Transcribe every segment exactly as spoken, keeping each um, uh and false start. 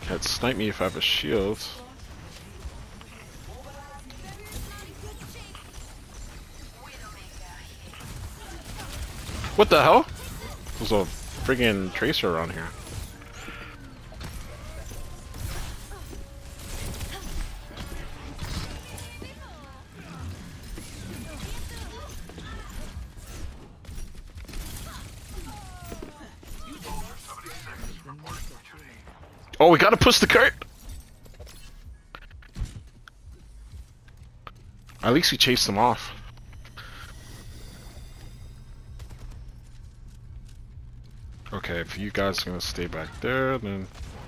Can't snipe me if I have a shield. What the hell? There's a friggin' tracer around here. Oh, we gotta push the cart! At least we chased them off. Okay, if you guys are gonna stay back there, then...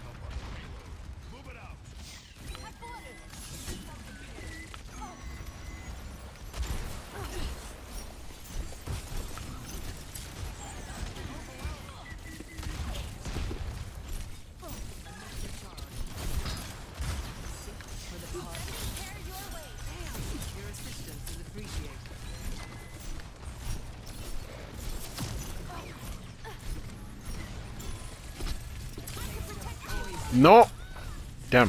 No! Damn.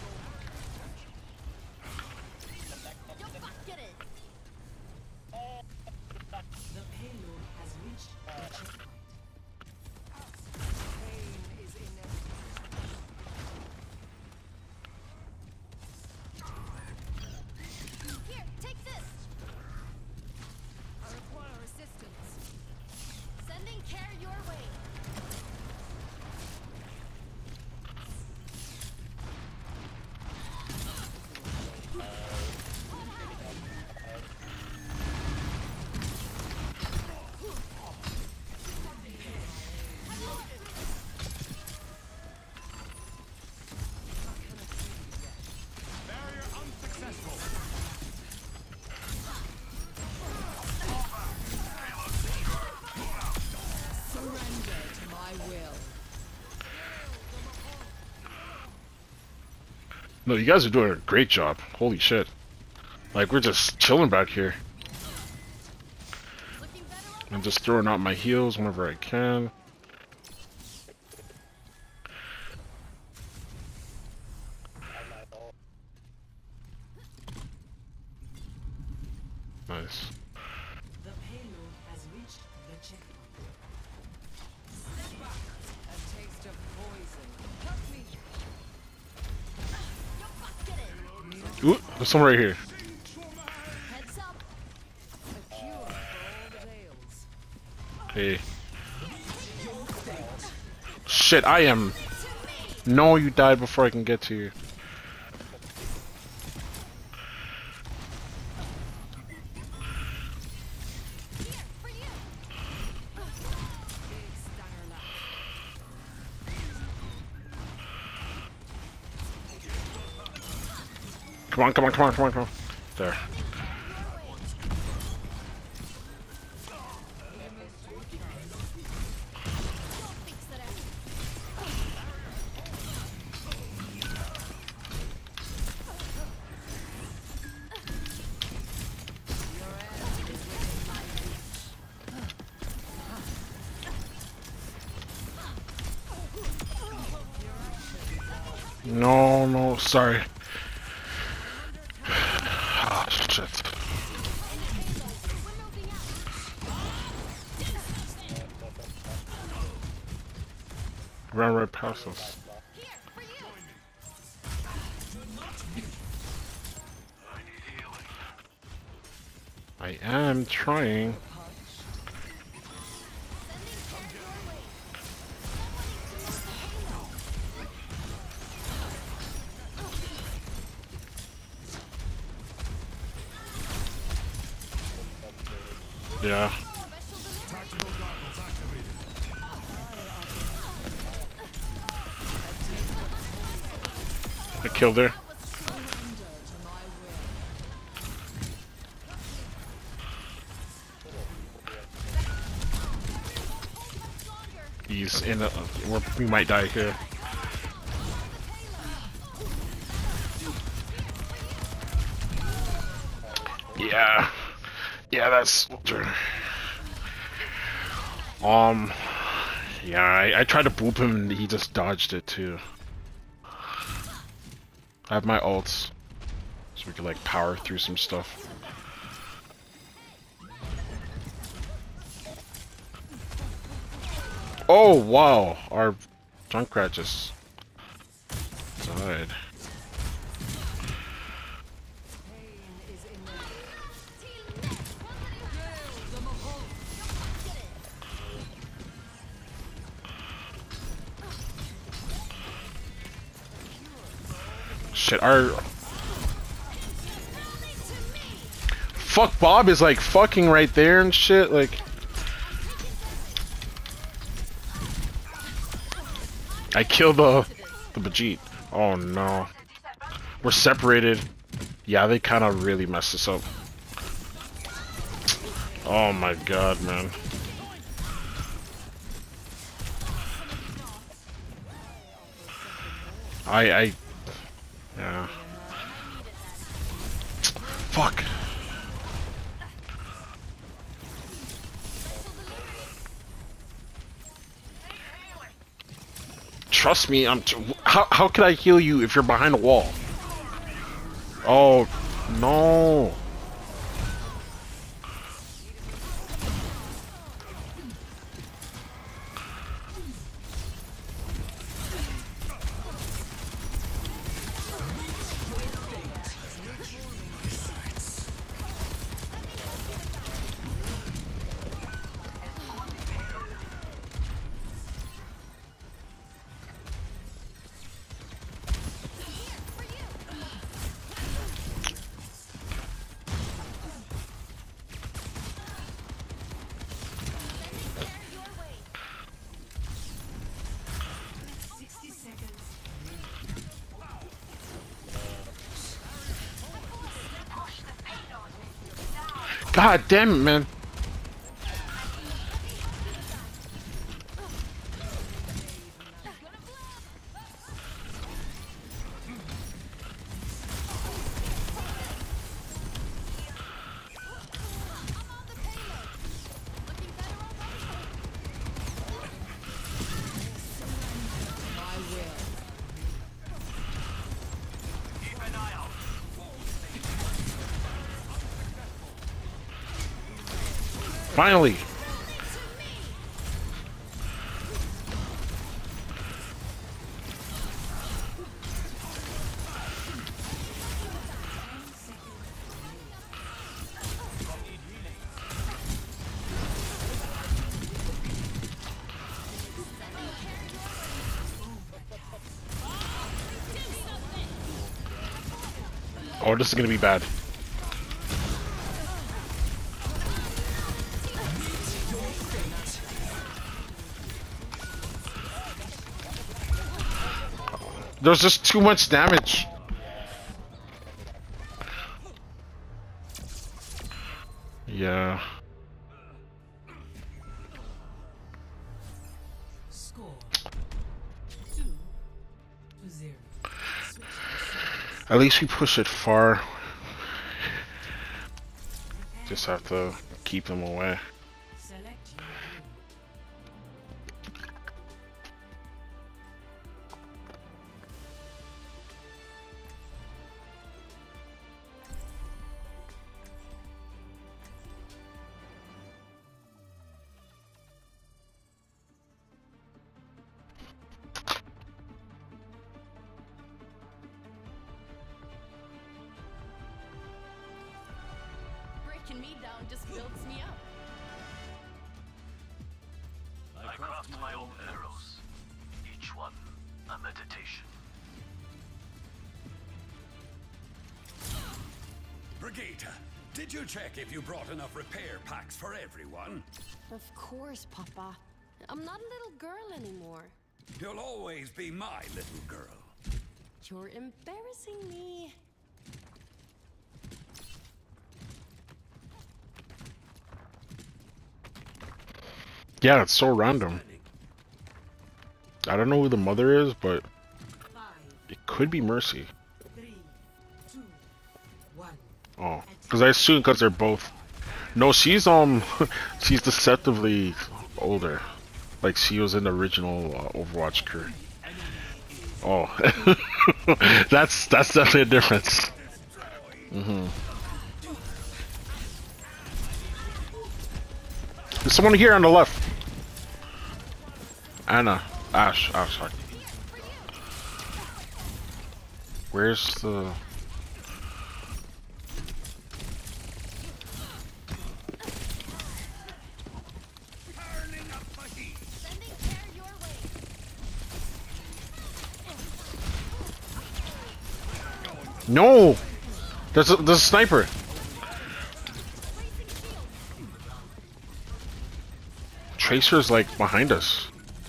No, you guys are doing a great job. Holy shit. Like, we're just chilling back here. I'm just throwing out my heals whenever I can. Nice. The payload has reached the checkpoint. Step back. A taste of poison. Help me. Ooh, there's someone right here. Heads up. A cure for all the tales. Hey. Shit, I am... No, you died before I can get to you. Come on, come on, come on, come on, come on. There. No, no, sorry. Ah, shit. Run right past us. I am trying. Yeah. I killed her. He's in a... We're, we might die here. Yeah. Yeah, that's... Um... Yeah, I, I tried to boop him and he just dodged it too. I have my ults, so we can like power through some stuff. Oh wow, our Junkrat just died. Shit, our fuck Bob is like fucking right there and shit, like I killed the the Vegete. Oh no. We're separated. Yeah, they kinda really messed us up. Oh my god, man. I I yeah. Fuck. Trust me, I'm t how how could I heal you if you're behind a wall? Oh no. God damn it, man. Finally. Oh, this is gonna be bad. There's just too much damage. Yeah. Score two to zero. At least we push it far. Just have to keep them away. Select your Breaking me down just builds me up. I craft my own arrows, each one a meditation. Brigitte, did you check if you brought enough repair packs for everyone? Of course, Papa. I'm not a little girl anymore. You'll always be my little girl. You're embarrassing me. Yeah, it's so random. I don't know who the mother is, but five, it could be Mercy. three, two, one. Oh, because I assume because they're both. No, she's um, she's deceptively older. Like she was in the original uh, Overwatch crew. Oh, that's that's definitely a difference. Mm-hmm. There's someone here on the left. Anna, Ash, Ash, sorry. Where's the? No! There's a, there's a sniper! Tracer's like behind us.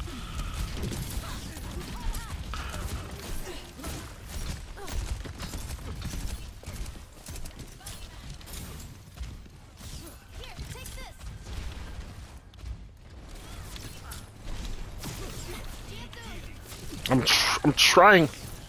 I'm tr I'm trying.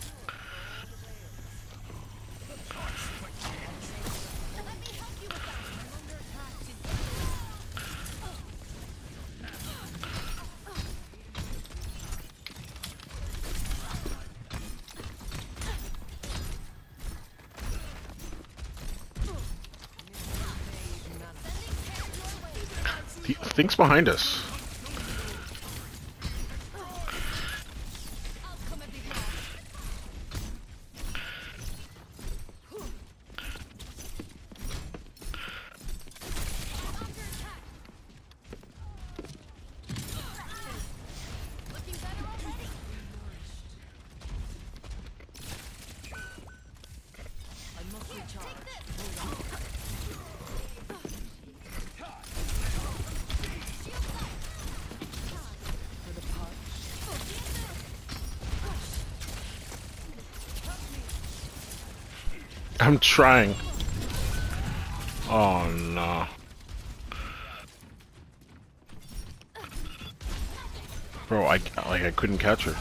The thing's behind us. I'm trying. Oh no. Bro, I like I couldn't catch her.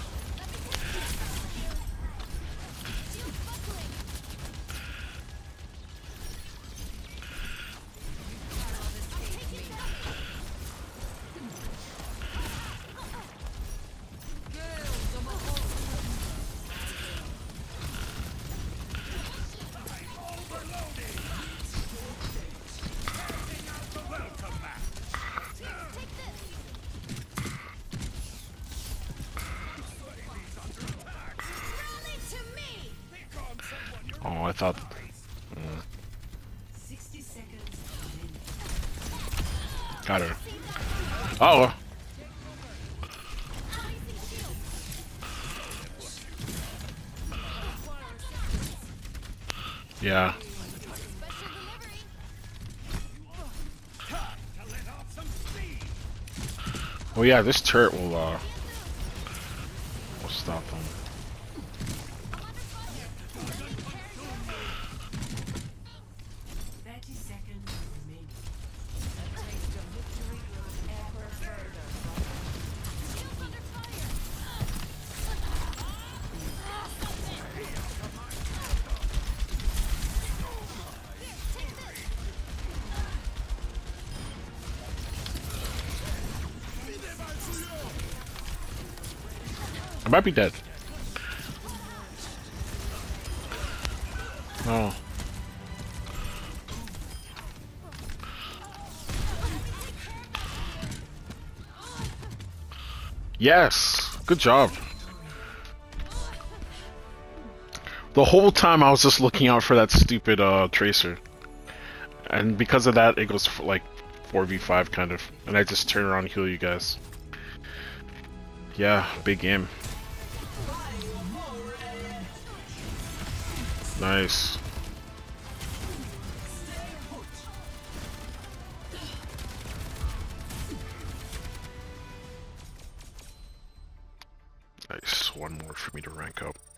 Oh, I thought. Mm. Got her. Oh. Yeah. Oh yeah, this turret will uh will stop them. I might be dead. Oh. Yes! Good job. The whole time I was just looking out for that stupid uh, Tracer. And because of that, it goes for like four v five kind of. And I just turn around and heal you guys. Yeah, big game. Nice. Nice. One more for me to rank up.